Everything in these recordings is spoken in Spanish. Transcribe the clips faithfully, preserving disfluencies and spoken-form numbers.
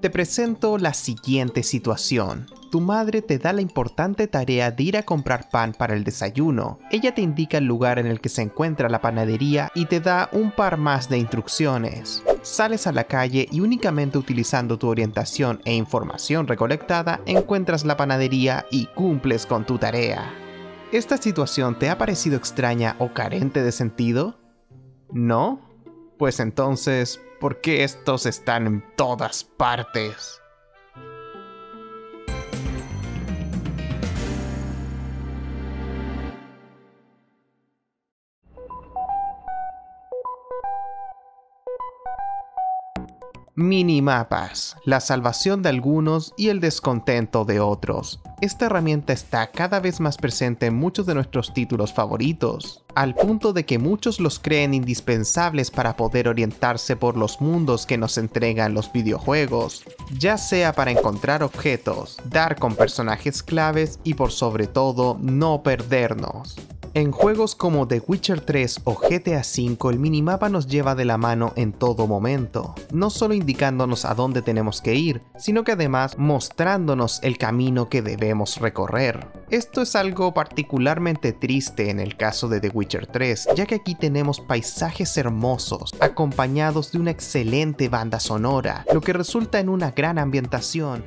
Te presento la siguiente situación. Tu madre te da la importante tarea de ir a comprar pan para el desayuno. Ella te indica el lugar en el que se encuentra la panadería y te da un par más de instrucciones. Sales a la calle y únicamente utilizando tu orientación e información recolectada encuentras la panadería y cumples con tu tarea. ¿Esta situación te ha parecido extraña o carente de sentido? ¿No? Pues entonces, ¿por qué estos están en todas partes? Minimapas, la salvación de algunos y el descontento de otros. Esta herramienta está cada vez más presente en muchos de nuestros títulos favoritos, al punto de que muchos los creen indispensables para poder orientarse por los mundos que nos entregan los videojuegos, ya sea para encontrar objetos, dar con personajes claves y por sobre todo no perdernos. En juegos como The Witcher tres o G T A cinco, el minimapa nos lleva de la mano en todo momento, no solo indicándonos a dónde tenemos que ir, sino que además mostrándonos el camino que debemos recorrer. Esto es algo particularmente triste en el caso de The Witcher tres, ya que aquí tenemos paisajes hermosos, acompañados de una excelente banda sonora, lo que resulta en una gran ambientación.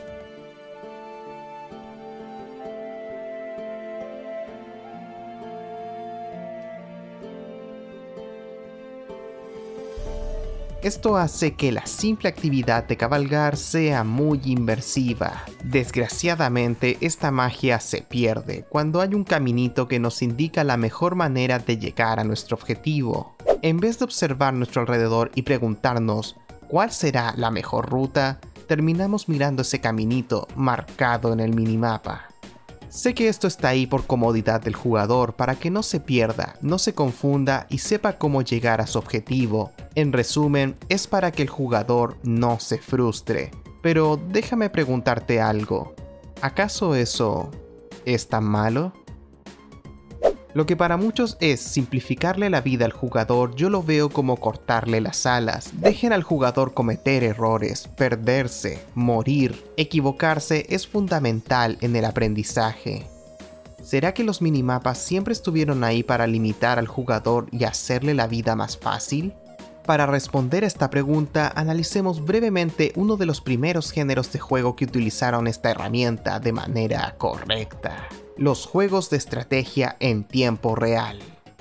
Esto hace que la simple actividad de cabalgar sea muy inmersiva. Desgraciadamente, esta magia se pierde cuando hay un caminito que nos indica la mejor manera de llegar a nuestro objetivo. En vez de observar nuestro alrededor y preguntarnos ¿cuál será la mejor ruta?, terminamos mirando ese caminito marcado en el minimapa. Sé que esto está ahí por comodidad del jugador para que no se pierda, no se confunda y sepa cómo llegar a su objetivo. En resumen, es para que el jugador no se frustre. Pero déjame preguntarte algo. ¿Acaso eso es tan malo? Lo que para muchos es simplificarle la vida al jugador, yo lo veo como cortarle las alas. Dejen al jugador cometer errores, perderse, morir. Equivocarse es fundamental en el aprendizaje. ¿Será que los minimapas siempre estuvieron ahí para limitar al jugador y hacerle la vida más fácil? Para responder a esta pregunta, analicemos brevemente uno de los primeros géneros de juego que utilizaron esta herramienta de manera correcta: los juegos de estrategia en tiempo real.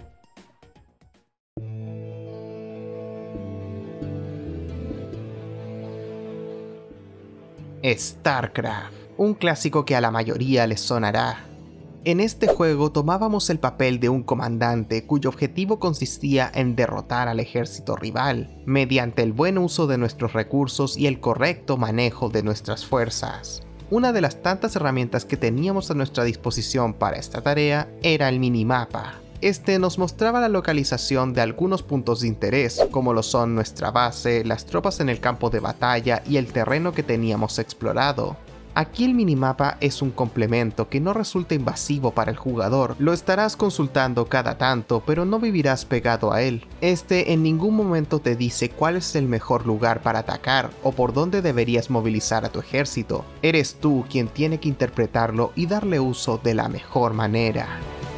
StarCraft, un clásico que a la mayoría les sonará. En este juego tomábamos el papel de un comandante cuyo objetivo consistía en derrotar al ejército rival, mediante el buen uso de nuestros recursos y el correcto manejo de nuestras fuerzas. Una de las tantas herramientas que teníamos a nuestra disposición para esta tarea era el minimapa. Este nos mostraba la localización de algunos puntos de interés, como lo son nuestra base, las tropas en el campo de batalla y el terreno que teníamos explorado. Aquí el minimapa es un complemento que no resulta invasivo para el jugador. Lo estarás consultando cada tanto, pero no vivirás pegado a él. Este en ningún momento te dice cuál es el mejor lugar para atacar o por dónde deberías movilizar a tu ejército. Eres tú quien tiene que interpretarlo y darle uso de la mejor manera.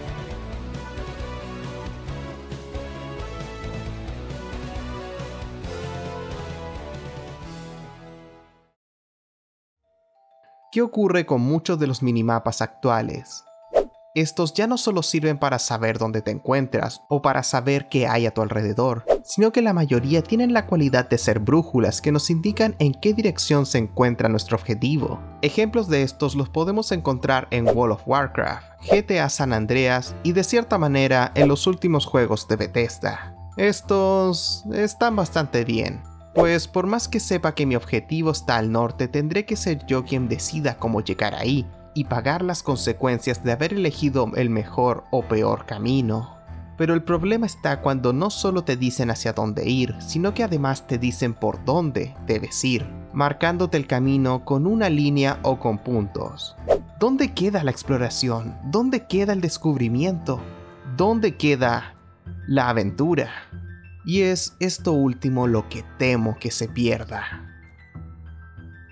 ¿Qué ocurre con muchos de los minimapas actuales? Estos ya no solo sirven para saber dónde te encuentras o para saber qué hay a tu alrededor, sino que la mayoría tienen la cualidad de ser brújulas que nos indican en qué dirección se encuentra nuestro objetivo. Ejemplos de estos los podemos encontrar en World of Warcraft, G T A San Andreas y de cierta manera en los últimos juegos de Bethesda. Estos están bastante bien. Pues por más que sepa que mi objetivo está al norte, tendré que ser yo quien decida cómo llegar ahí y pagar las consecuencias de haber elegido el mejor o peor camino. Pero el problema está cuando no solo te dicen hacia dónde ir, sino que además te dicen por dónde debes ir, marcándote el camino con una línea o con puntos. ¿Dónde queda la exploración? ¿Dónde queda el descubrimiento? ¿Dónde queda la aventura? Y es esto último lo que temo que se pierda.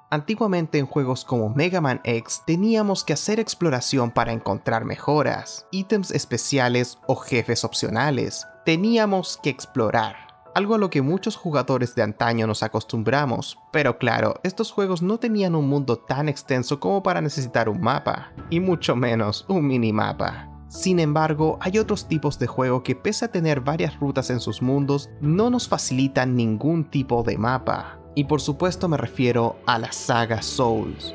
Antiguamente en juegos como Mega Man X teníamos que hacer exploración para encontrar mejoras, ítems especiales o jefes opcionales. Teníamos que explorar, algo a lo que muchos jugadores de antaño nos acostumbramos, pero claro, estos juegos no tenían un mundo tan extenso como para necesitar un mapa, y mucho menos un minimapa. Sin embargo, hay otros tipos de juego que pese a tener varias rutas en sus mundos, no nos facilitan ningún tipo de mapa. Y por supuesto me refiero a la saga Souls.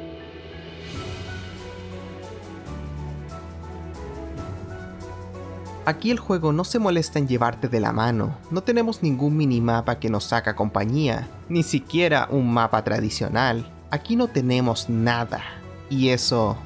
Aquí el juego no se molesta en llevarte de la mano, no tenemos ningún minimapa que nos haga compañía, ni siquiera un mapa tradicional. Aquí no tenemos nada, y eso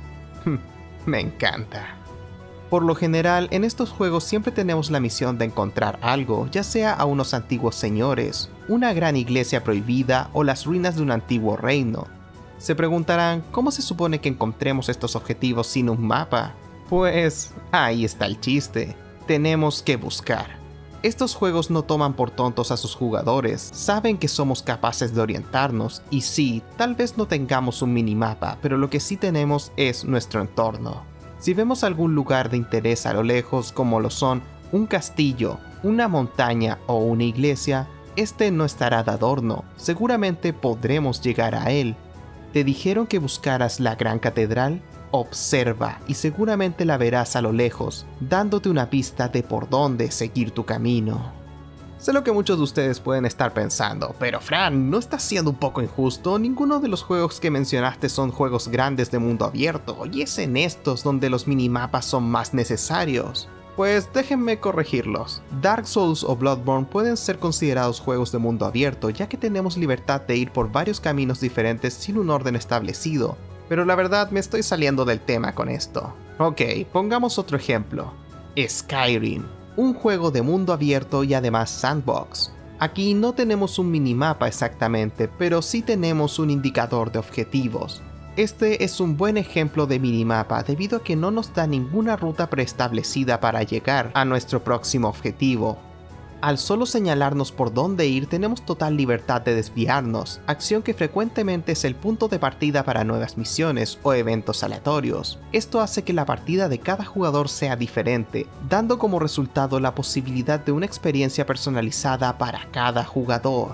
me encanta. Por lo general, en estos juegos siempre tenemos la misión de encontrar algo, ya sea a unos antiguos señores, una gran iglesia prohibida o las ruinas de un antiguo reino. Se preguntarán, ¿cómo se supone que encontremos estos objetivos sin un mapa? Pues ahí está el chiste, tenemos que buscar. Estos juegos no toman por tontos a sus jugadores, saben que somos capaces de orientarnos, y sí, tal vez no tengamos un minimapa, pero lo que sí tenemos es nuestro entorno. Si vemos algún lugar de interés a lo lejos, como lo son un castillo, una montaña o una iglesia, este no estará de adorno, seguramente podremos llegar a él. ¿Te dijeron que buscaras la gran catedral? Observa y seguramente la verás a lo lejos, dándote una pista de por dónde seguir tu camino. Sé lo que muchos de ustedes pueden estar pensando, pero Fran, ¿no estás siendo un poco injusto? Ninguno de los juegos que mencionaste son juegos grandes de mundo abierto, y es en estos donde los minimapas son más necesarios. Pues déjenme corregirlos. Dark Souls o Bloodborne pueden ser considerados juegos de mundo abierto, ya que tenemos libertad de ir por varios caminos diferentes sin un orden establecido, pero la verdad me estoy saliendo del tema con esto. Ok, pongamos otro ejemplo. Skyrim. Un juego de mundo abierto y además sandbox. Aquí no tenemos un minimapa exactamente, pero sí tenemos un indicador de objetivos. Este es un buen ejemplo de minimapa debido a que no nos da ninguna ruta preestablecida para llegar a nuestro próximo objetivo. Al solo señalarnos por dónde ir tenemos total libertad de desviarnos, acción que frecuentemente es el punto de partida para nuevas misiones o eventos aleatorios. Esto hace que la partida de cada jugador sea diferente, dando como resultado la posibilidad de una experiencia personalizada para cada jugador.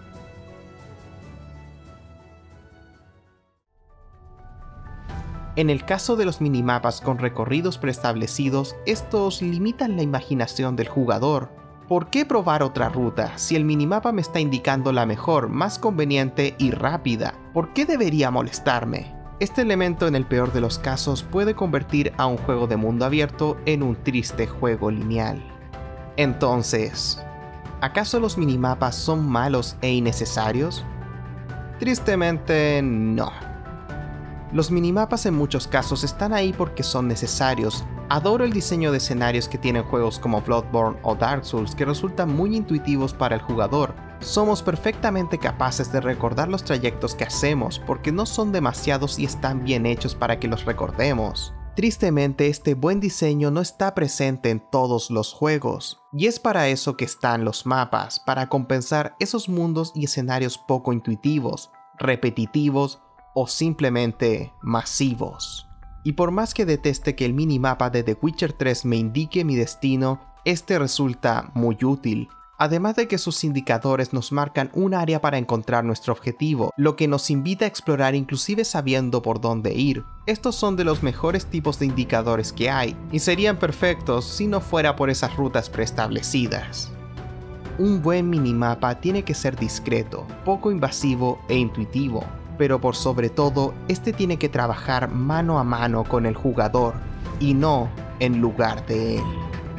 En el caso de los minimapas con recorridos preestablecidos, estos limitan la imaginación del jugador. ¿Por qué probar otra ruta si el minimapa me está indicando la mejor, más conveniente y rápida? ¿Por qué debería molestarme? Este elemento en el peor de los casos puede convertir a un juego de mundo abierto en un triste juego lineal. Entonces, ¿acaso los minimapas son malos e innecesarios? Tristemente no. Los minimapas en muchos casos están ahí porque son necesarios. Adoro el diseño de escenarios que tienen juegos como Bloodborne o Dark Souls que resultan muy intuitivos para el jugador. Somos perfectamente capaces de recordar los trayectos que hacemos porque no son demasiados y están bien hechos para que los recordemos. Tristemente, este buen diseño no está presente en todos los juegos, y es para eso que están los mapas, para compensar esos mundos y escenarios poco intuitivos, repetitivos o simplemente masivos. Y por más que deteste que el minimapa de The Witcher tres me indique mi destino, este resulta muy útil. Además de que sus indicadores nos marcan un área para encontrar nuestro objetivo, lo que nos invita a explorar inclusive sabiendo por dónde ir. Estos son de los mejores tipos de indicadores que hay, y serían perfectos si no fuera por esas rutas preestablecidas. Un buen minimapa tiene que ser discreto, poco invasivo e intuitivo, pero por sobre todo, este tiene que trabajar mano a mano con el jugador, y no en lugar de él.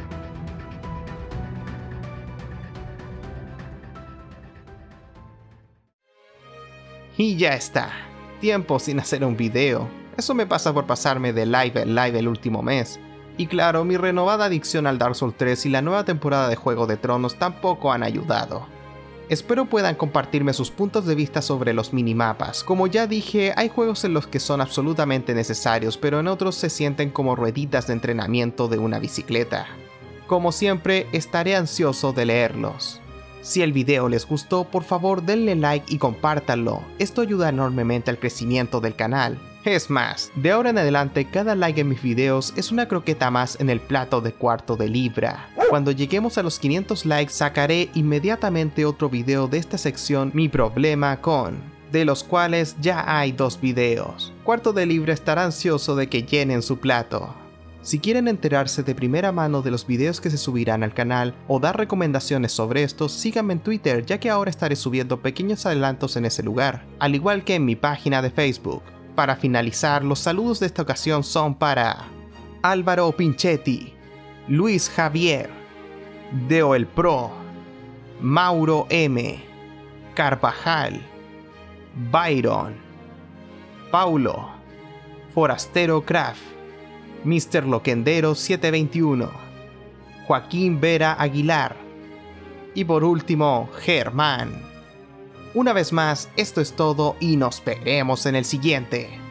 Y ya está, tiempo sin hacer un video. Eso me pasa por pasarme de live en live el último mes. Y claro, mi renovada adicción al Dark Souls tres y la nueva temporada de Juego de Tronos tampoco han ayudado. Espero puedan compartirme sus puntos de vista sobre los minimapas. Como ya dije, hay juegos en los que son absolutamente necesarios, pero en otros se sienten como rueditas de entrenamiento de una bicicleta. Como siempre, estaré ansioso de leerlos. Si el video les gustó, por favor denle like y compártanlo, esto ayuda enormemente al crecimiento del canal. Es más, de ahora en adelante cada like en mis videos es una croqueta más en el plato de cuarto de libra. Cuando lleguemos a los quinientos likes sacaré inmediatamente otro video de esta sección Mi problema con, de los cuales ya hay dos videos. Cuarto de libra estará ansioso de que llenen su plato. Si quieren enterarse de primera mano de los videos que se subirán al canal o dar recomendaciones sobre estos, síganme en Twitter, ya que ahora estaré subiendo pequeños adelantos en ese lugar, al igual que en mi página de Facebook. Para finalizar, los saludos de esta ocasión son para Álvaro Pinchetti, Luis Javier, Deo el Pro, Mauro M, Carvajal, Byron, Paulo, Forastero Craft, mister Loquendero setecientos veintiuno, Joaquín Vera Aguilar y por último Germán. Una vez más, esto es todo y nos veremos en el siguiente.